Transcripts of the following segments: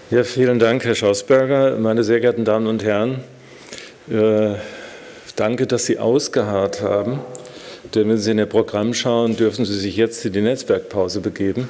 Ja, vielen Dank, Herr Schausberger. Meine sehr geehrten Damen und Herren, danke, dass Sie ausgeharrt haben. Denn wenn Sie in Ihr Programm schauen, dürfen Sie sich jetzt in die Netzwerkpause begeben.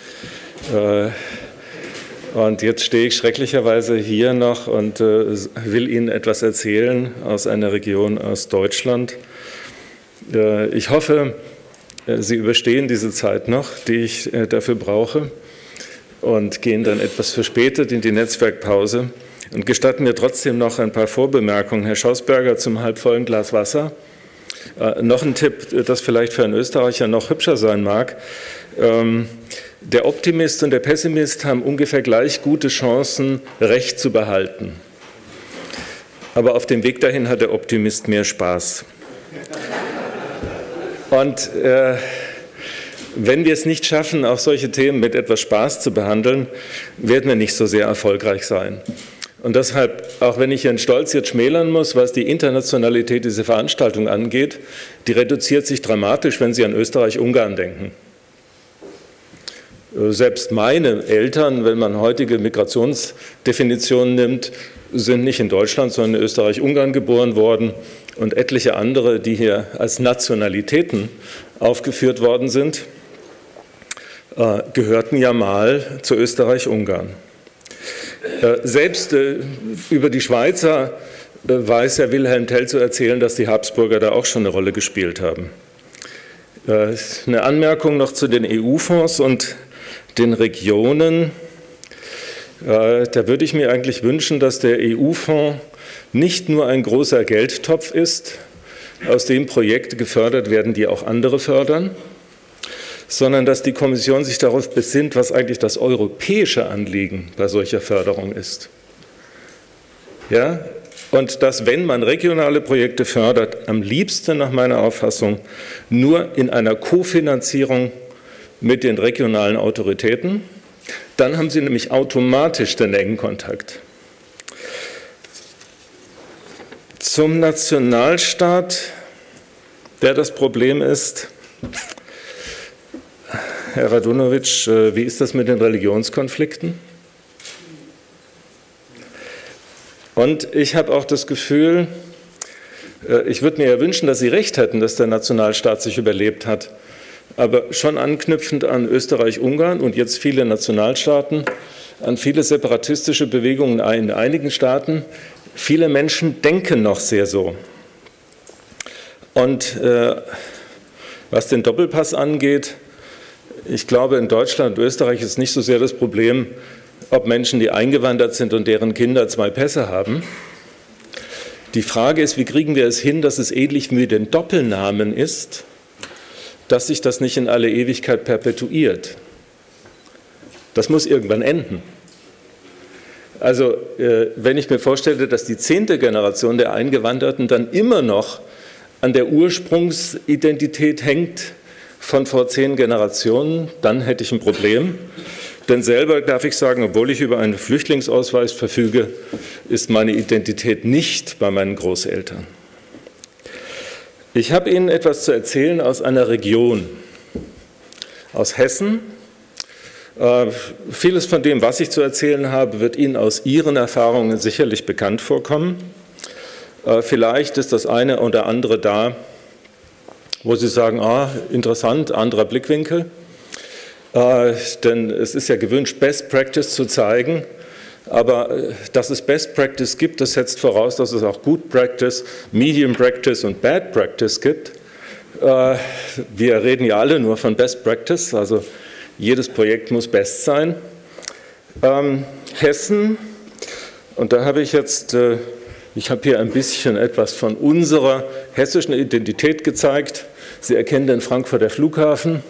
Und jetzt stehe ich schrecklicherweise hier noch und will Ihnen etwas erzählen aus einer Region aus Deutschland. Ich hoffe, Sie überstehen diese Zeit noch, die ich dafür brauche, und gehen dann etwas verspätet in die Netzwerkpause. Und gestatten mir trotzdem noch ein paar Vorbemerkungen. Herr Schausberger, zum halbvollen Glas Wasser. Noch ein Tipp, das vielleicht für einen Österreicher noch hübscher sein mag. Der Optimist und der Pessimist haben ungefähr gleich gute Chancen, Recht zu behalten. Aber auf dem Weg dahin hat der Optimist mehr Spaß. Und wenn wir es nicht schaffen, auch solche Themen mit etwas Spaß zu behandeln, werden wir nicht so sehr erfolgreich sein. Und deshalb, auch wenn ich Herrn Stolz jetzt schmälern muss, was die Internationalität dieser Veranstaltung angeht, die reduziert sich dramatisch, wenn Sie an Österreich-Ungarn denken. Selbst meine Eltern, wenn man heutige Migrationsdefinitionen nimmt, sind nicht in Deutschland, sondern in Österreich-Ungarn geboren worden. Und etliche andere, die hier als Nationalitäten aufgeführt worden sind, gehörten ja mal zu Österreich-Ungarn. Selbst über die Schweizer weiß Herr Wilhelm Tell zu erzählen, dass die Habsburger da auch schon eine Rolle gespielt haben. Eine Anmerkung noch zu den EU-Fonds und den Regionen. Da würde ich mir eigentlich wünschen, dass der EU-Fonds nicht nur ein großer Geldtopf ist, aus dem Projekte gefördert werden, die auch andere fördern, sondern dass die Kommission sich darauf besinnt, was eigentlich das europäische Anliegen bei solcher Förderung ist. Ja? Und dass, wenn man regionale Projekte fördert, am liebsten nach meiner Auffassung nur in einer Kofinanzierung mit den regionalen Autoritäten, dann haben Sie nämlich automatisch den engen Kontakt. Zum Nationalstaat, der das Problem ist, Herr Radunowitsch, wie ist das mit den Religionskonflikten? Und ich habe auch das Gefühl, ich würde mir ja wünschen, dass Sie recht hätten, dass der Nationalstaat sich überlebt hat. Aber schon anknüpfend an Österreich-Ungarn und jetzt viele Nationalstaaten, an viele separatistische Bewegungen in einigen Staaten, viele Menschen denken noch sehr so. Und was den Doppelpass angeht, ich glaube, in Deutschland und Österreich ist nicht so sehr das Problem, ob Menschen, die eingewandert sind und deren Kinder 2 Pässe haben. Die Frage ist, wie kriegen wir es hin, dass es ähnlich wie den Doppelnamen ist, dass sich das nicht in alle Ewigkeit perpetuiert. Das muss irgendwann enden. Also, wenn ich mir vorstelle, dass die 10. Generation der Eingewanderten dann immer noch an der Ursprungsidentität hängt von vor 10 Generationen, dann hätte ich ein Problem. Denn selber darf ich sagen, obwohl ich über einen Flüchtlingsausweis verfüge, ist meine Identität nicht bei meinen Großeltern. Ich habe Ihnen etwas zu erzählen aus einer Region, aus Hessen. Vieles von dem, was ich zu erzählen habe, wird Ihnen aus Ihren Erfahrungen sicherlich bekannt vorkommen. Vielleicht ist das eine oder andere da, wo Sie sagen, interessant, anderer Blickwinkel. Denn es ist ja gewünscht, Best Practice zu zeigen. Aber dass es Best Practice gibt, das setzt voraus, dass es auch Good Practice, Medium Practice und Bad Practice gibt. Wir reden ja alle nur von Best Practice, also jedes Projekt muss best sein. Hessen, und da habe ich jetzt, ich habe hier ein bisschen etwas von unserer hessischen Identität gezeigt. Sie erkennen den Frankfurter Flughafen,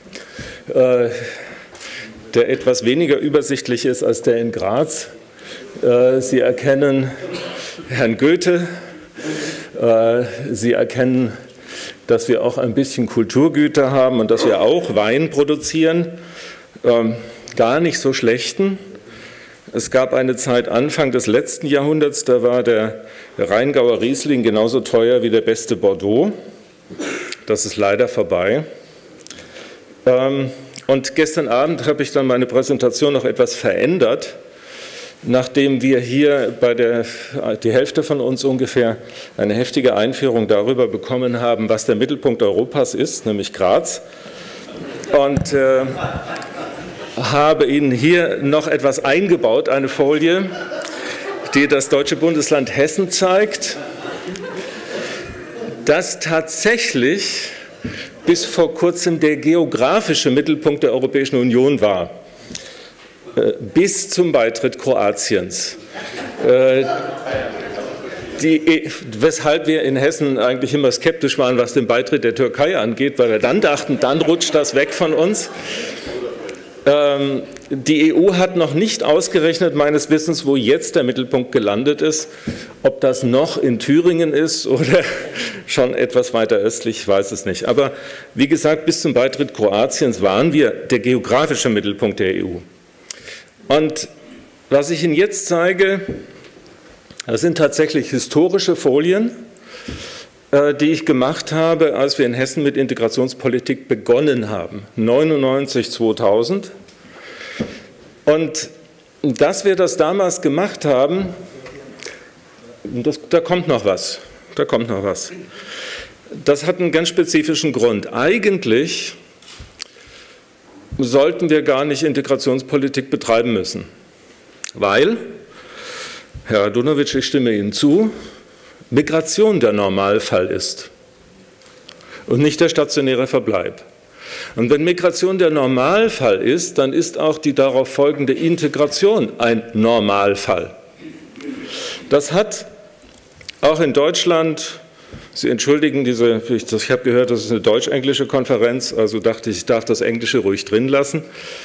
der etwas weniger übersichtlich ist als der in Graz. Sie erkennen Herrn Goethe. Sie erkennen, dass wir auch ein bisschen Kulturgüter haben und dass wir auch Wein produzieren. Gar nicht so schlechten. Es gab eine Zeit Anfang des letzten Jahrhunderts, da war der Rheingauer Riesling genauso teuer wie der beste Bordeaux. Das ist leider vorbei. Und gestern Abend habe ich dann meine Präsentation noch etwas verändert. nachdem wir hier die Hälfte von uns ungefähr eine heftige Einführung darüber bekommen haben, was der Mittelpunkt Europas ist, nämlich Graz. Und habe Ihnen hier noch etwas eingebaut, eine Folie, die das deutsche Bundesland Hessen zeigt, das tatsächlich bis vor kurzem der geografische Mittelpunkt der Europäischen Union war, bis zum Beitritt Kroatiens. Weshalb wir in Hessen eigentlich immer skeptisch waren, was den Beitritt der Türkei angeht, weil wir dann dachten, dann rutscht das weg von uns. Die EU hat noch nicht ausgerechnet, meines Wissens, wo jetzt der Mittelpunkt gelandet ist. Ob das noch in Thüringen ist oder schon etwas weiter östlich, ich weiß es nicht. Aber wie gesagt, bis zum Beitritt Kroatiens waren wir der geografische Mittelpunkt der EU. Und was ich Ihnen jetzt zeige, das sind tatsächlich historische Folien, die ich gemacht habe, als wir in Hessen mit Integrationspolitik begonnen haben, 1999, 2000. Und dass wir das damals gemacht haben, da kommt noch was. Das hat einen ganz spezifischen Grund. Eigentlich sollten wir gar nicht Integrationspolitik betreiben müssen, weil, Herr Radunovic, ich stimme Ihnen zu, Migration der Normalfall ist und nicht der stationäre Verbleib. Und wenn Migration der Normalfall ist, dann ist auch die darauf folgende Integration ein Normalfall. Das hat auch in Deutschland, Sie entschuldigen ich habe gehört, das ist eine deutsch-englische Konferenz, also dachte ich darf das Englische ruhig drin lassen,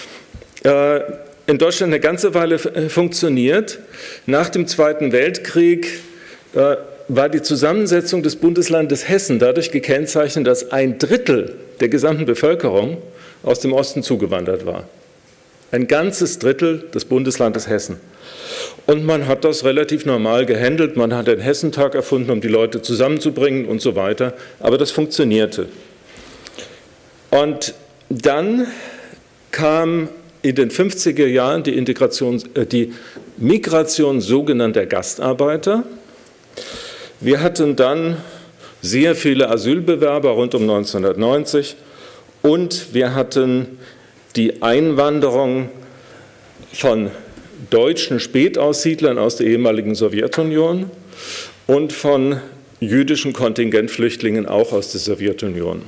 in Deutschland eine ganze Weile funktioniert. Nach dem Zweiten Weltkrieg war die Zusammensetzung des Bundeslandes Hessen dadurch gekennzeichnet, dass 1/3 der gesamten Bevölkerung aus dem Osten zugewandert war. Ein ganzes Drittel des Bundeslandes Hessen. Und man hat das relativ normal gehandelt. Man hat den Hessentag erfunden, um die Leute zusammenzubringen und so weiter. Aber das funktionierte. Und dann kam in den 50er Jahren die Migration sogenannter Gastarbeiter. Wir hatten dann sehr viele Asylbewerber rund um 1990 und wir hatten die Einwanderung von deutschen Spätaussiedlern aus der ehemaligen Sowjetunion und von jüdischen Kontingentflüchtlingen auch aus der Sowjetunion.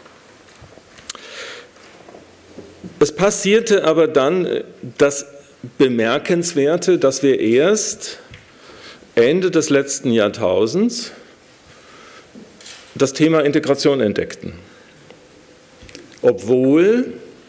Es passierte aber dann das Bemerkenswerte, dass wir erst Ende des letzten Jahrtausends das Thema Integration entdeckten, obwohl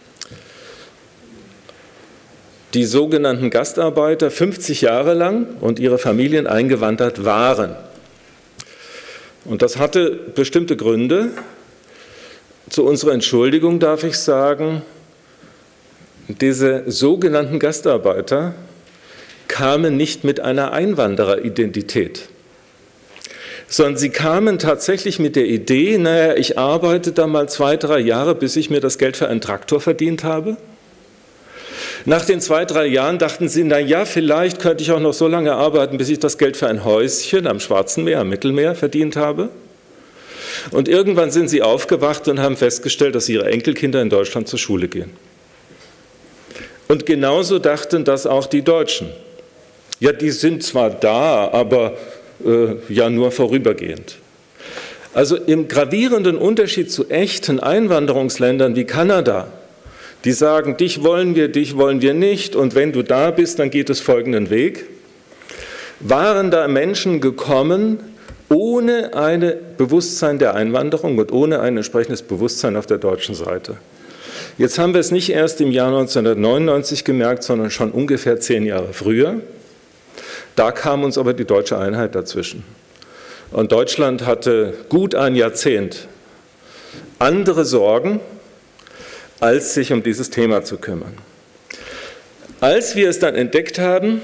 die sogenannten Gastarbeiter 50 Jahre lang und ihre Familien eingewandert waren. Und das hatte bestimmte Gründe. Zu unserer Entschuldigung darf ich sagen, diese sogenannten Gastarbeiter kamen nicht mit einer Einwandereridentität, sondern sie kamen tatsächlich mit der Idee, naja, ich arbeite da mal 2, 3 Jahre, bis ich mir das Geld für einen Traktor verdient habe. Nach den 2, 3 Jahren dachten sie, naja, vielleicht könnte ich auch noch so lange arbeiten, bis ich das Geld für ein Häuschen am Schwarzen Meer, am Mittelmeer verdient habe. Und irgendwann sind sie aufgewacht und haben festgestellt, dass ihre Enkelkinder in Deutschland zur Schule gehen. Und genauso dachten das auch die Deutschen. Ja, die sind zwar da, aber ja nur vorübergehend. Also im gravierenden Unterschied zu echten Einwanderungsländern wie Kanada, die sagen, dich wollen wir nicht und wenn du da bist, dann geht es folgenden Weg, waren da Menschen gekommen ohne ein Bewusstsein der Einwanderung und ohne ein entsprechendes Bewusstsein auf der deutschen Seite. Jetzt haben wir es nicht erst im Jahr 1999 gemerkt, sondern schon ungefähr 10 Jahre früher. Da kam uns aber die deutsche Einheit dazwischen. Und Deutschland hatte gut ein Jahrzehnt andere Sorgen, als sich um dieses Thema zu kümmern. Als wir es dann entdeckt haben,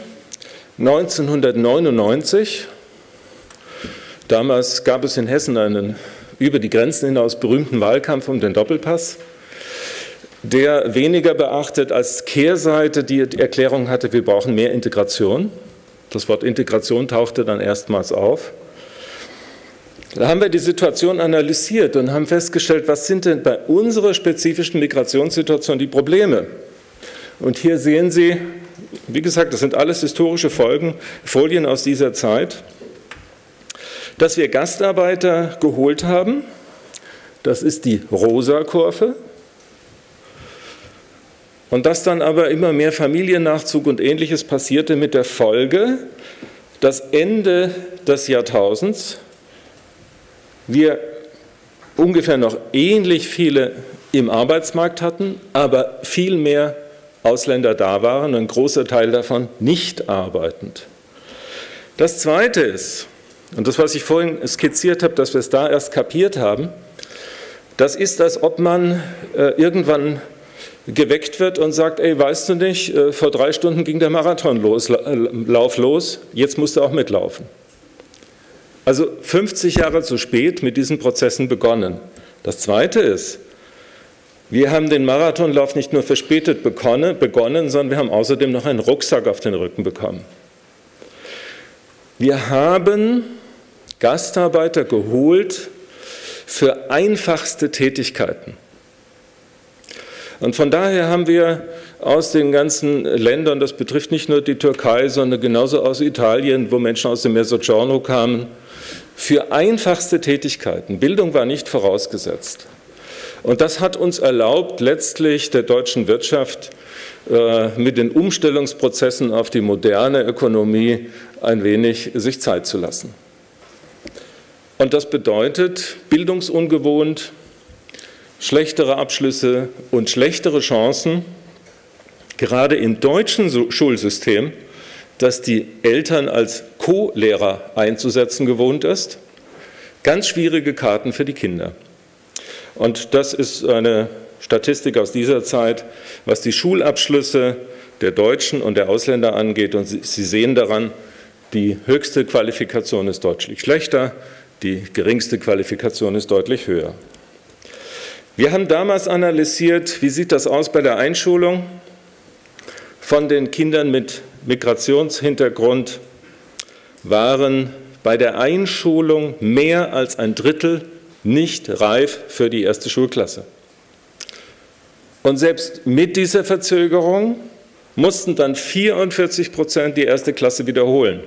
1999, damals gab es in Hessen einen über die Grenzen hinaus berühmten Wahlkampf um den Doppelpass, der weniger beachtet als Kehrseite die Erklärung hatte, wir brauchen mehr Integration. Das Wort Integration tauchte dann erstmals auf. Da haben wir die Situation analysiert und haben festgestellt, was sind denn bei unserer spezifischen Migrationssituation die Probleme? Und hier sehen Sie, wie gesagt, das sind alles historische Folien aus dieser Zeit, dass wir Gastarbeiter geholt haben. Das ist die rosa Kurve. Und dass dann aber immer mehr Familiennachzug und Ähnliches passierte mit der Folge, dass Ende des Jahrtausends wir ungefähr noch ähnlich viele im Arbeitsmarkt hatten, aber viel mehr Ausländer da waren, ein großer Teil davon nicht arbeitend. Das Zweite ist, und das, was ich vorhin skizziert habe, dass wir es da erst kapiert haben, das ist, als ob man irgendwann geweckt wird und sagt, ey, weißt du nicht, vor 3 Stunden ging der Marathonlauf los, jetzt musst du auch mitlaufen. Also 50 Jahre zu spät mit diesen Prozessen begonnen. Das Zweite ist, wir haben den Marathonlauf nicht nur verspätet begonnen, sondern wir haben außerdem noch einen Rucksack auf den Rücken bekommen. Wir haben Gastarbeiter geholt für einfachste Tätigkeiten. Und von daher haben wir aus den ganzen Ländern, das betrifft nicht nur die Türkei, sondern genauso aus Italien, wo Menschen aus dem Mezzogiorno kamen, für einfachste Tätigkeiten. Bildung war nicht vorausgesetzt. Und das hat uns erlaubt, letztlich der deutschen Wirtschaft mit den Umstellungsprozessen auf die moderne Ökonomie ein wenig sich Zeit zu lassen. Und das bedeutet bildungsungewohnt, schlechtere Abschlüsse und schlechtere Chancen, gerade im deutschen Schulsystem, das die Eltern als Co-Lehrer einzusetzen gewohnt ist, ganz schwierige Karten für die Kinder. Und das ist eine Statistik aus dieser Zeit, was die Schulabschlüsse der Deutschen und der Ausländer angeht. Und Sie sehen daran, die höchste Qualifikation ist deutlich schlechter, die geringste Qualifikation ist deutlich höher. Wir haben damals analysiert, wie sieht das aus bei der Einschulung von den Kindern mit Migrationshintergrund, waren bei der Einschulung mehr als ein Drittel nicht reif für die erste Schulklasse. Und selbst mit dieser Verzögerung mussten dann 44% die erste Klasse wiederholen.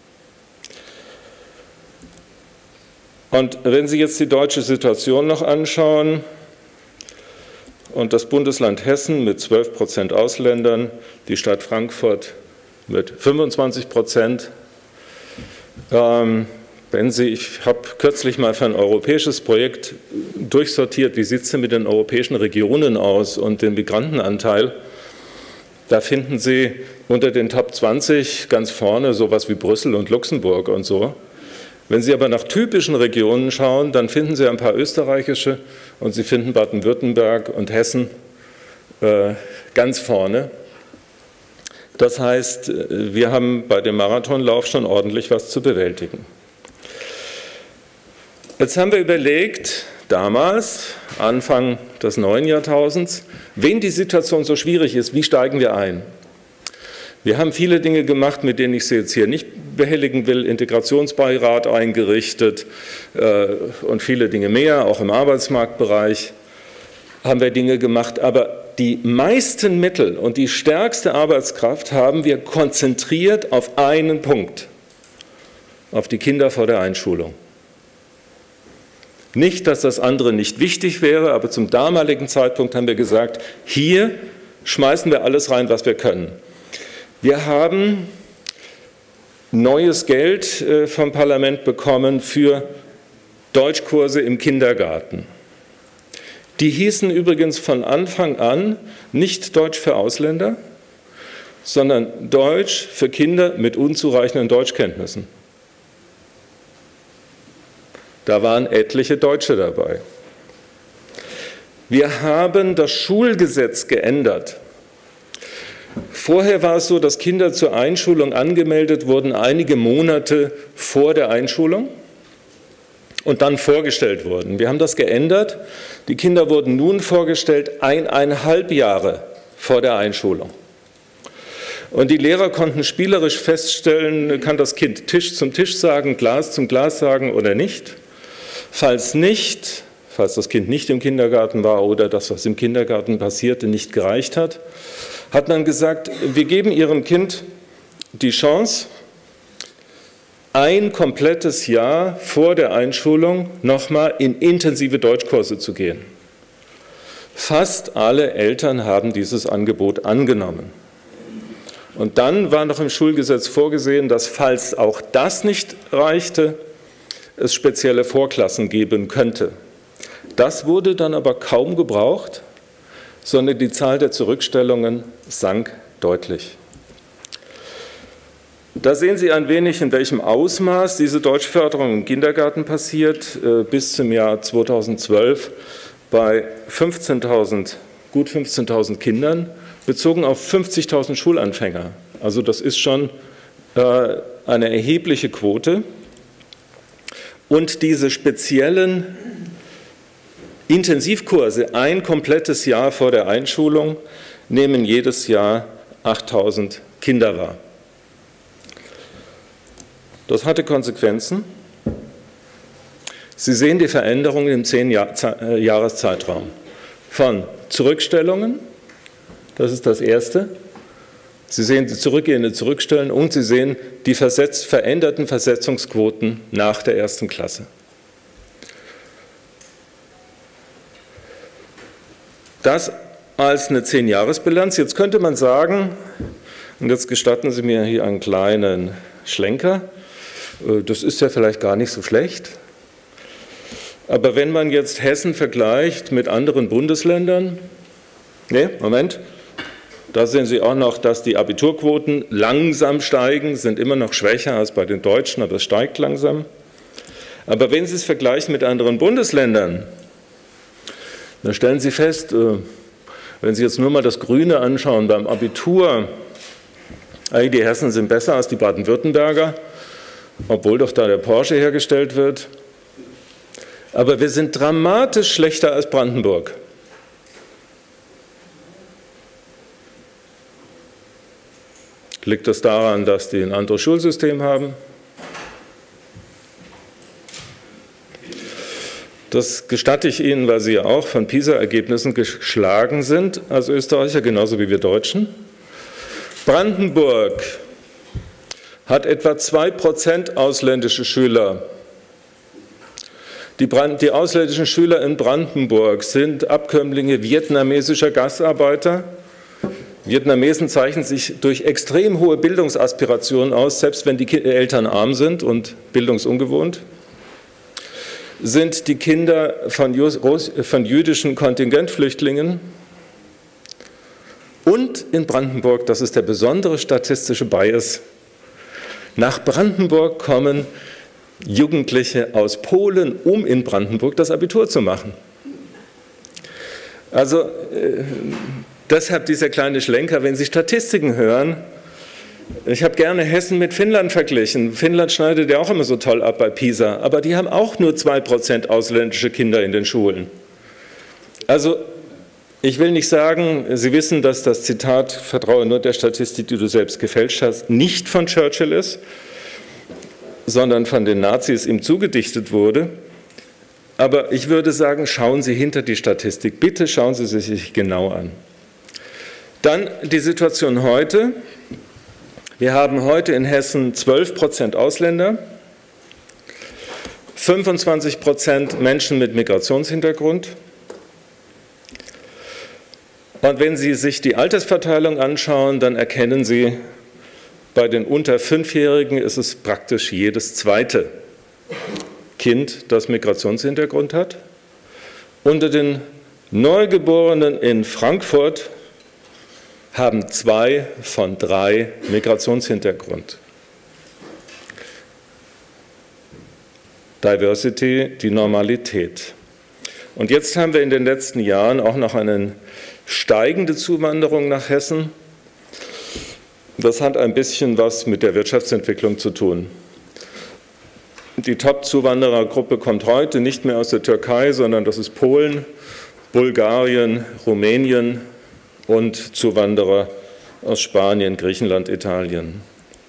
Und wenn Sie jetzt die deutsche Situation noch anschauen und das Bundesland Hessen mit 12% Ausländern, die Stadt Frankfurt mit 25%, ich habe kürzlich mal für ein europäisches Projekt durchsortiert, wie sieht es denn mit den europäischen Regionen aus und dem Migrantenanteil. Da finden Sie unter den Top 20 ganz vorne sowas wie Brüssel und Luxemburg und so. Wenn Sie aber nach typischen Regionen schauen, dann finden Sie ein paar österreichische und Sie finden Baden-Württemberg und Hessen ganz vorne. Das heißt, wir haben bei dem Marathonlauf schon ordentlich was zu bewältigen. Jetzt haben wir überlegt, damals, Anfang des neuen Jahrtausends, wenn die Situation so schwierig ist, wie steigen wir ein? Wir haben viele Dinge gemacht, mit denen ich Sie jetzt hier nicht behelligen will, Integrationsbeirat eingerichtet und viele Dinge mehr, auch im Arbeitsmarktbereich haben wir Dinge gemacht, aber die meisten Mittel und die stärkste Arbeitskraft haben wir konzentriert auf einen Punkt, auf die Kinder vor der Einschulung. Nicht, dass das andere nicht wichtig wäre, aber zum damaligen Zeitpunkt haben wir gesagt, hier schmeißen wir alles rein, was wir können. Wir haben neues Geld vom Parlament bekommen für Deutschkurse im Kindergarten. Die hießen übrigens von Anfang an nicht Deutsch für Ausländer, sondern Deutsch für Kinder mit unzureichenden Deutschkenntnissen. Da waren etliche Deutsche dabei. Wir haben das Schulgesetz geändert. Vorher war es so, dass Kinder zur Einschulung angemeldet wurden einige Monate vor der Einschulung. und dann vorgestellt wurden. Wir haben das geändert. Die Kinder wurden nun vorgestellt 1,5 Jahre vor der Einschulung. Und die Lehrer konnten spielerisch feststellen, kann das Kind Tisch zum Tisch sagen, Glas zum Glas sagen oder nicht. Falls nicht, falls das Kind nicht im Kindergarten war oder das, was im Kindergarten passierte, nicht gereicht hat, hat man gesagt, wir geben Ihrem Kind die Chance, ein komplettes Jahr vor der Einschulung nochmal in intensive Deutschkurse zu gehen. Fast alle Eltern haben dieses Angebot angenommen. Und dann war noch im Schulgesetz vorgesehen, dass, falls auch das nicht reichte, es spezielle Vorklassen geben könnte. Das wurde dann aber kaum gebraucht, sondern die Zahl der Zurückstellungen sank deutlich. Da sehen Sie ein wenig, in welchem Ausmaß diese Deutschförderung im Kindergarten passiert. Bis zum Jahr 2012 bei gut 15.000 Kindern, bezogen auf 50.000 Schulanfänger. Also das ist schon eine erhebliche Quote. Und diese speziellen Intensivkurse, ein komplettes Jahr vor der Einschulung, nehmen jedes Jahr 8.000 Kinder wahr. Das hatte Konsequenzen. Sie sehen die Veränderungen im 10-Jahres-Zeitraum. Von Zurückstellungen, das ist das Erste. Sie sehen die zurückgehende Zurückstellen und Sie sehen die veränderten Versetzungsquoten nach der 1. Klasse. Das als eine 10-Jahres-Bilanz. Jetzt könnte man sagen, und jetzt gestatten Sie mir hier einen kleinen Schlenker, das ist ja vielleicht gar nicht so schlecht. Aber wenn man jetzt Hessen vergleicht mit anderen Bundesländern, da sehen Sie auch noch, dass die Abiturquoten langsam steigen, sind immer noch schwächer als bei den Deutschen, aber es steigt langsam. Aber wenn Sie es vergleichen mit anderen Bundesländern, dann stellen Sie fest, wenn Sie jetzt nur mal das Grüne anschauen beim Abitur, die Hessen sind besser als die Baden-Württemberger, obwohl doch da der Porsche hergestellt wird. Aber wir sind dramatisch schlechter als Brandenburg. Liegt das daran, dass die ein anderes Schulsystem haben? Das gestatte ich Ihnen, weil Sie ja auch von PISA-Ergebnissen geschlagen sind als Österreicher, genauso wie wir Deutschen. Brandenburg hat etwa 2% ausländische Schüler. Die ausländischen Schüler in Brandenburg sind Abkömmlinge vietnamesischer Gastarbeiter. Vietnamesen zeichnen sich durch extrem hohe Bildungsaspirationen aus, selbst wenn die Eltern arm sind und bildungsungewohnt. Sind die Kinder von jüdischen Kontingentflüchtlingen. Und in Brandenburg, das ist der besondere statistische Bias, nach Brandenburg kommen Jugendliche aus Polen, um in Brandenburg das Abitur zu machen. Also deshalb dieser kleine Schlenker, wenn Sie Statistiken hören. Ich habe gerne Hessen mit Finnland verglichen. Finnland schneidet ja auch immer so toll ab bei PISA, aber die haben auch nur 2% ausländische Kinder in den Schulen. Also ich will nicht sagen, Sie wissen, dass das Zitat "Vertraue nur der Statistik, die du selbst gefälscht hast", nicht von Churchill ist, sondern von den Nazis ihm zugedichtet wurde. Aber ich würde sagen, schauen Sie hinter die Statistik. Bitte schauen Sie sie sich genau an. Dann die Situation heute. Wir haben heute in Hessen 12% Ausländer, 25% Menschen mit Migrationshintergrund. Und wenn Sie sich die Altersverteilung anschauen, dann erkennen Sie, bei den unter 5-Jährigen ist es praktisch jedes zweite Kind, das Migrationshintergrund hat. Unter den Neugeborenen in Frankfurt haben 2 von 3 Migrationshintergrund. Diversity, die Normalität. Und jetzt haben wir in den letzten Jahren auch noch eine steigende Zuwanderung nach Hessen. Das hat ein bisschen was mit der Wirtschaftsentwicklung zu tun. Die Top-Zuwanderergruppe kommt heute nicht mehr aus der Türkei, sondern das ist Polen, Bulgarien, Rumänien und Zuwanderer aus Spanien, Griechenland, Italien.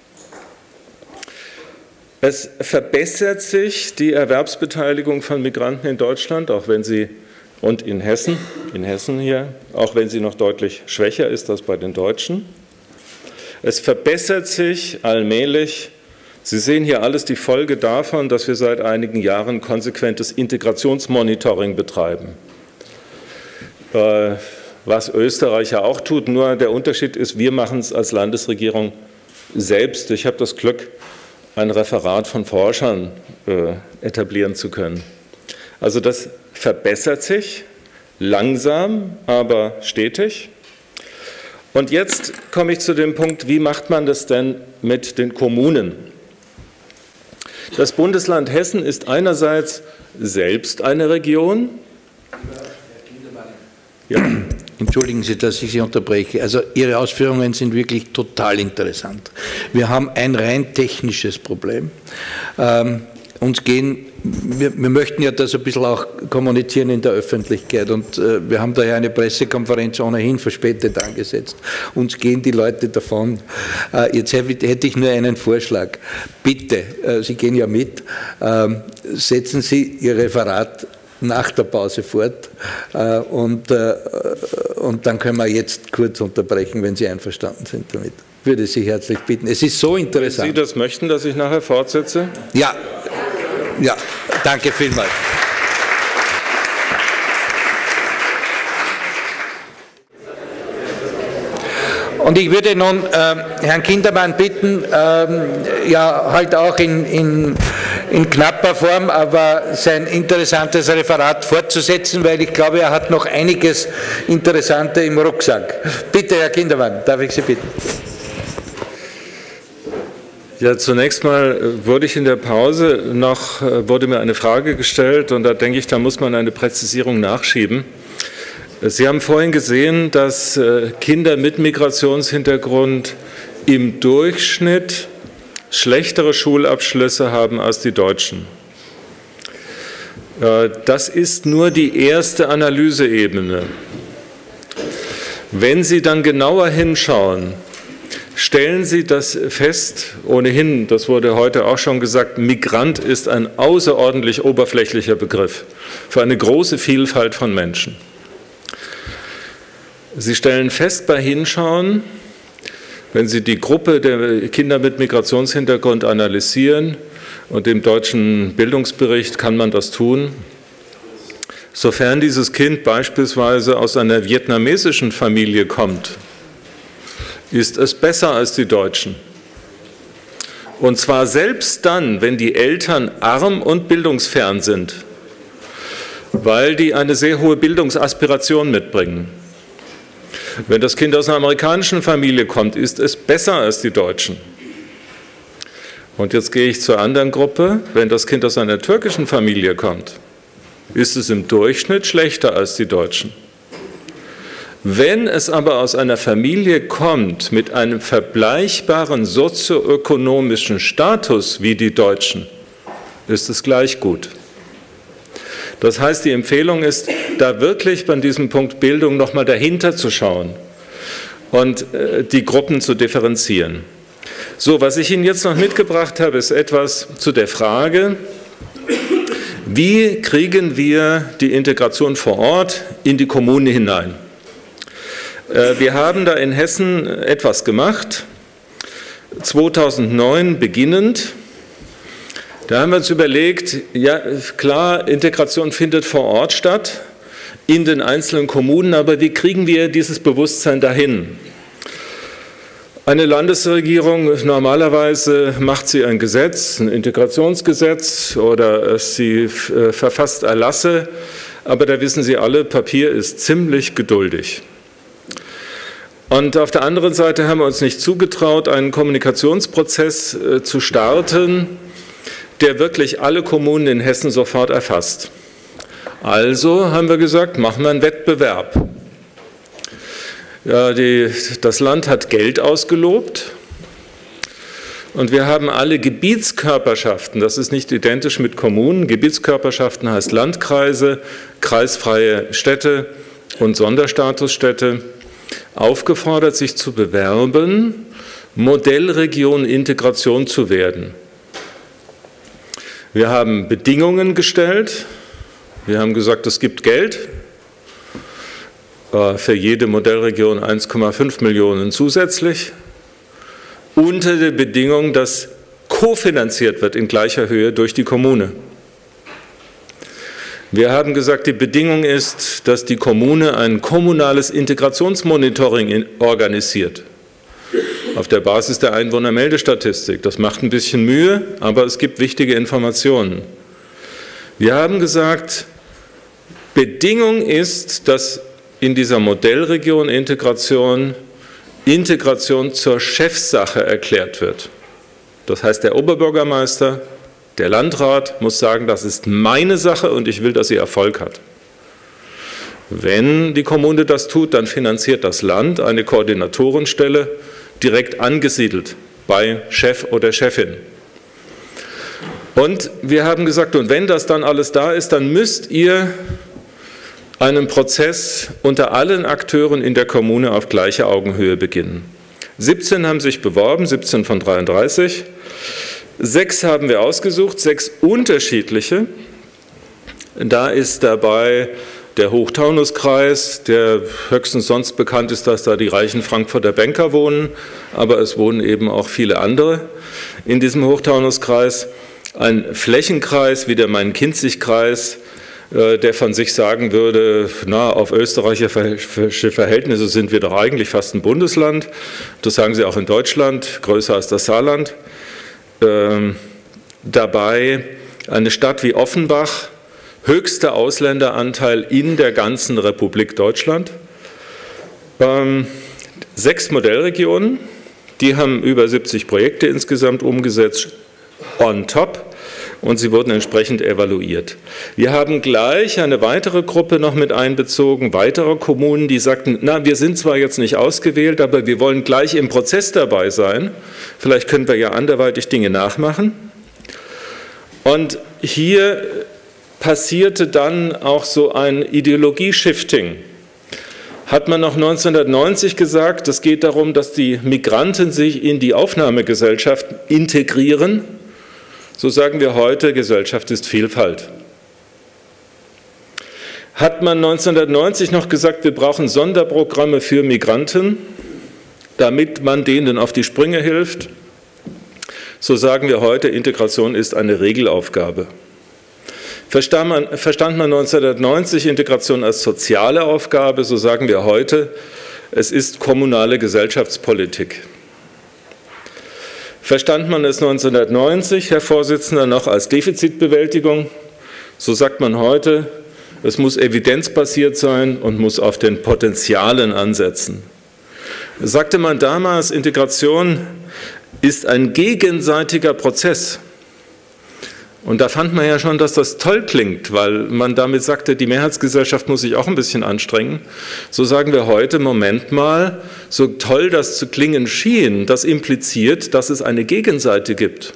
Es verbessert sich die Erwerbsbeteiligung von Migranten in Deutschland, auch wenn sie, und in Hessen hier, auch wenn sie noch deutlich schwächer ist als bei den Deutschen. Es verbessert sich allmählich. Sie sehen hier alles die Folge davon, dass wir seit einigen Jahren konsequentes Integrationsmonitoring betreiben. Was Österreich ja auch tut, nur der Unterschied ist, wir machen es als Landesregierung selbst. Ich habe das Glück, ein Referat von Forschern etablieren zu können. Also das verbessert sich, langsam, aber stetig. Und jetzt komme ich zu dem Punkt, wie macht man das denn mit den Kommunen? Das Bundesland Hessen ist einerseits selbst eine Region. Ja. Entschuldigen Sie, dass ich Sie unterbreche. Also Ihre Ausführungen sind wirklich total interessant. Wir haben ein rein technisches Problem. Wir möchten ja das ein bisschen auch kommunizieren in der Öffentlichkeit und wir haben daher eine Pressekonferenz ohnehin verspätet angesetzt. Uns gehen die Leute davon. Jetzt hätte ich nur einen Vorschlag. Bitte, Sie gehen ja mit, setzen Sie Ihr Referat nach der Pause fort und dann können wir jetzt kurz unterbrechen, wenn Sie einverstanden sind damit. Würde Sie herzlich bitten. Es ist so interessant. Wenn Sie das möchten, dass ich nachher fortsetze? Ja, ja, danke vielmals. Und ich würde nun Herrn Kindermann bitten, ja halt auch in knapper Form, aber sein interessantes Referat fortzusetzen, weil ich glaube, er hat noch einiges Interessante im Rucksack. Bitte, Herr Kindermann, darf ich Sie bitten? Ja, zunächst mal wurde mir eine Frage gestellt und da denke ich, da muss man eine Präzisierung nachschieben. Sie haben vorhin gesehen, dass Kinder mit Migrationshintergrund im Durchschnitt schlechtere Schulabschlüsse haben als die Deutschen. Das ist nur die erste Analyseebene. Wenn Sie dann genauer hinschauen, stellen Sie das fest, ohnehin, das wurde heute auch schon gesagt, Migrant ist ein außerordentlich oberflächlicher Begriff für eine große Vielfalt von Menschen. Sie stellen fest bei Hinschauen, wenn Sie die Gruppe der Kinder mit Migrationshintergrund analysieren, und im deutschen Bildungsbericht kann man das tun, sofern dieses Kind beispielsweise aus einer vietnamesischen Familie kommt, ist es besser als die Deutschen. Und zwar selbst dann, wenn die Eltern arm und bildungsfern sind, weil die eine sehr hohe Bildungsaspiration mitbringen. Wenn das Kind aus einer amerikanischen Familie kommt, ist es besser als die Deutschen. Und jetzt gehe ich zur anderen Gruppe. Wenn das Kind aus einer türkischen Familie kommt, ist es im Durchschnitt schlechter als die Deutschen. Wenn es aber aus einer Familie kommt mit einem vergleichbaren sozioökonomischen Status wie die Deutschen, ist es gleich gut. Das heißt, die Empfehlung ist, da wirklich bei diesem Punkt Bildung nochmal dahinter zu schauen und die Gruppen zu differenzieren. So, was ich Ihnen jetzt noch mitgebracht habe, ist etwas zu der Frage, wie kriegen wir die Integration vor Ort in die Kommune hinein? Wir haben da in Hessen etwas gemacht, 2009 beginnend. Da haben wir uns überlegt, ja klar, Integration findet vor Ort statt, in den einzelnen Kommunen, aber wie kriegen wir dieses Bewusstsein dahin? Eine Landesregierung, normalerweise macht sie ein Gesetz, ein Integrationsgesetz oder sie verfasst Erlasse, aber da wissen Sie alle, Papier ist ziemlich geduldig. Und auf der anderen Seite haben wir uns nicht zugetraut, einen Kommunikationsprozess zu starten, der wirklich alle Kommunen in Hessen sofort erfasst. Also haben wir gesagt, machen wir einen Wettbewerb. Ja, das Land hat Geld ausgelobt Und wir haben alle Gebietskörperschaften, das ist nicht identisch mit Kommunen, Gebietskörperschaften heißt Landkreise, kreisfreie Städte und Sonderstatusstädte, aufgefordert, sich zu bewerben, Modellregion Integration zu werden. Wir haben Bedingungen gestellt, wir haben gesagt, es gibt Geld, für jede Modellregion 1,5 Millionen zusätzlich, unter der Bedingung, dass kofinanziert wird in gleicher Höhe durch die Kommune. Wir haben gesagt, die Bedingung ist, dass die Kommune ein kommunales Integrationsmonitoring organisiert, auf der Basis der Einwohnermeldestatistik. Das macht ein bisschen Mühe, aber es gibt wichtige Informationen. Wir haben gesagt, Bedingung ist, dass in dieser Modellregion Integration zur Chefsache erklärt wird. Das heißt, der Oberbürgermeister, der Landrat muss sagen, das ist meine Sache und ich will, dass sie Erfolg hat. Wenn die Kommune das tut, dann finanziert das Land eine Koordinatorenstelle direkt angesiedelt bei Chef oder Chefin. Und wir haben gesagt, und wenn das dann alles da ist, dann müsst ihr einen Prozess unter allen Akteuren in der Kommune auf gleicher Augenhöhe beginnen. 17 haben sich beworben, 17 von 33. 6 haben wir ausgesucht, 6 unterschiedliche. Da ist dabei der Hochtaunuskreis, der höchstens sonst bekannt ist, dass da die reichen Frankfurter Banker wohnen, aber es wohnen eben auch viele andere in diesem Hochtaunuskreis. Ein Flächenkreis wie der Main-Kinzig-Kreis, der von sich sagen würde, na, auf österreichische Verhältnisse sind wir doch eigentlich fast ein Bundesland. Das sagen sie auch in Deutschland, größer als das Saarland. Dabei eine Stadt wie Offenbach, höchster Ausländeranteil in der ganzen Republik Deutschland. 6 Modellregionen, die haben über 70 Projekte insgesamt umgesetzt, on top. Und sie wurden entsprechend evaluiert. Wir haben gleich eine weitere Gruppe noch mit einbezogen, weitere Kommunen, die sagten, na, wir sind zwar jetzt nicht ausgewählt, aber wir wollen gleich im Prozess dabei sein. Vielleicht können wir ja anderweitig Dinge nachmachen. Und hier passierte dann auch so ein Ideologie-Shifting. Hat man noch 1990 gesagt, es geht darum, dass die Migranten sich in die Aufnahmegesellschaft integrieren. So sagen wir heute, Gesellschaft ist Vielfalt. Hat man 1990 noch gesagt, wir brauchen Sonderprogramme für Migranten, damit man denen auf die Sprünge hilft? So sagen wir heute, Integration ist eine Regelaufgabe. Verstand man 1990 Integration als soziale Aufgabe, so sagen wir heute, es ist kommunale Gesellschaftspolitik. Verstand man es 1990, Herr Vorsitzender, noch als Defizitbewältigung, so sagt man heute, es muss evidenzbasiert sein und muss auf den Potenzialen ansetzen. Sagte man damals, Integration ist ein gegenseitiger Prozess. Und da fand man ja schon, dass das toll klingt, weil man damit sagte, die Mehrheitsgesellschaft muss sich auch ein bisschen anstrengen. So sagen wir heute, Moment mal, so toll das zu klingen schien, das impliziert, dass es eine Gegenseite gibt.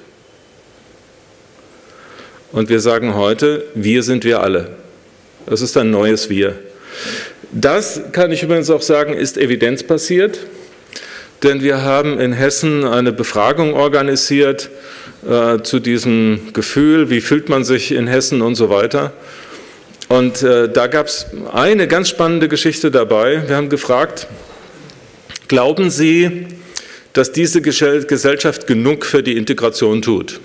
Und wir sagen heute, wir sind wir alle. Das ist ein neues Wir. Das, kann ich übrigens auch sagen, ist evidenzbasiert, denn wir haben in Hessen eine Befragung organisiert, zu diesem Gefühl, wie fühlt man sich in Hessen und so weiter. Und da gab es eine ganz spannende Geschichte dabei. Wir haben gefragt, glauben Sie, dass diese Gesellschaft genug für die Integration tut?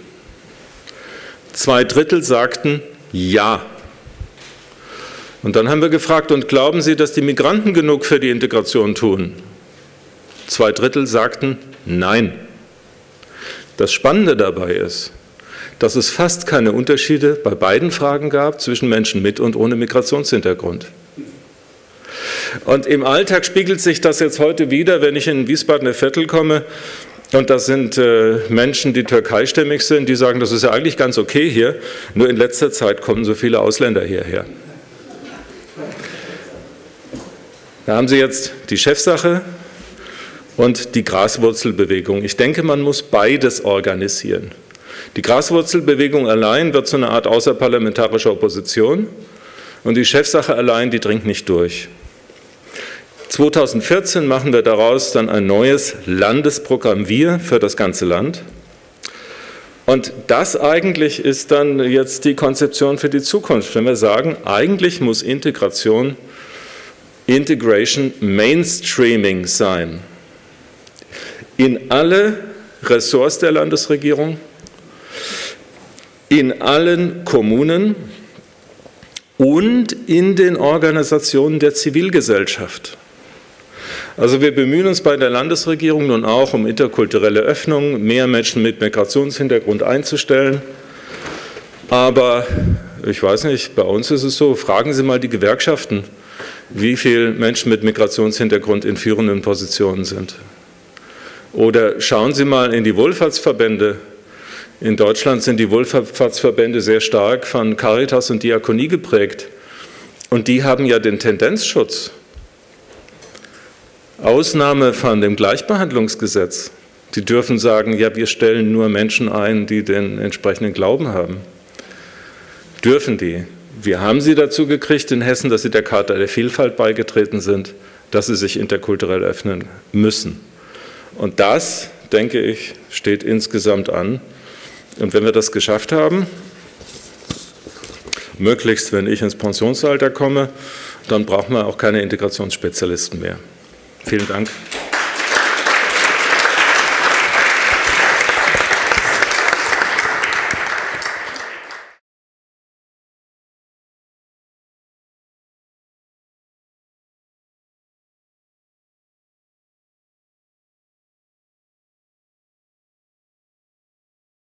2/3 sagten ja. Und dann haben wir gefragt, und glauben Sie, dass die Migranten genug für die Integration tun? 2/3 sagten nein. Das Spannende dabei ist, dass es fast keine Unterschiede bei beiden Fragen gab zwischen Menschen mit und ohne Migrationshintergrund. Und im Alltag spiegelt sich das jetzt heute wieder, wenn ich in Wiesbadener Viertel komme und das sind Menschen, die türkeistämmig sind, die sagen, das ist ja eigentlich ganz okay hier, nur in letzter Zeit kommen so viele Ausländer hierher. Da haben Sie jetzt die Chefsache und die Graswurzelbewegung. Ich denke, man muss beides organisieren. Die Graswurzelbewegung allein wird zu einer Art außerparlamentarischer Opposition und die Chefsache allein, die dringt nicht durch. 2014 machen wir daraus dann ein neues Landesprogramm Wir für das ganze Land. Und das eigentlich ist dann jetzt die Konzeption für die Zukunft, wenn wir sagen, eigentlich muss Integration Mainstreaming sein. In alle Ressorts der Landesregierung, in allen Kommunen und in den Organisationen der Zivilgesellschaft. Also wir bemühen uns bei der Landesregierung nun auch um interkulturelle Öffnung, mehr Menschen mit Migrationshintergrund einzustellen. Aber ich weiß nicht, bei uns ist es so, fragen Sie mal die Gewerkschaften, wie viele Menschen mit Migrationshintergrund in führenden Positionen sind. Oder schauen Sie mal in die Wohlfahrtsverbände. In Deutschland sind die Wohlfahrtsverbände sehr stark von Caritas und Diakonie geprägt. Und die haben ja den Tendenzschutz. Ausnahme von dem Gleichbehandlungsgesetz. Die dürfen sagen, ja, wir stellen nur Menschen ein, die den entsprechenden Glauben haben. Dürfen die. Wir haben sie dazu gekriegt in Hessen, dass sie der Charta der Vielfalt beigetreten sind, dass sie sich interkulturell öffnen müssen. Und das, denke ich, steht insgesamt an. Und wenn wir das geschafft haben, möglichst, wenn ich ins Pensionsalter komme, dann brauchen wir auch keine Integrationsspezialisten mehr. Vielen Dank.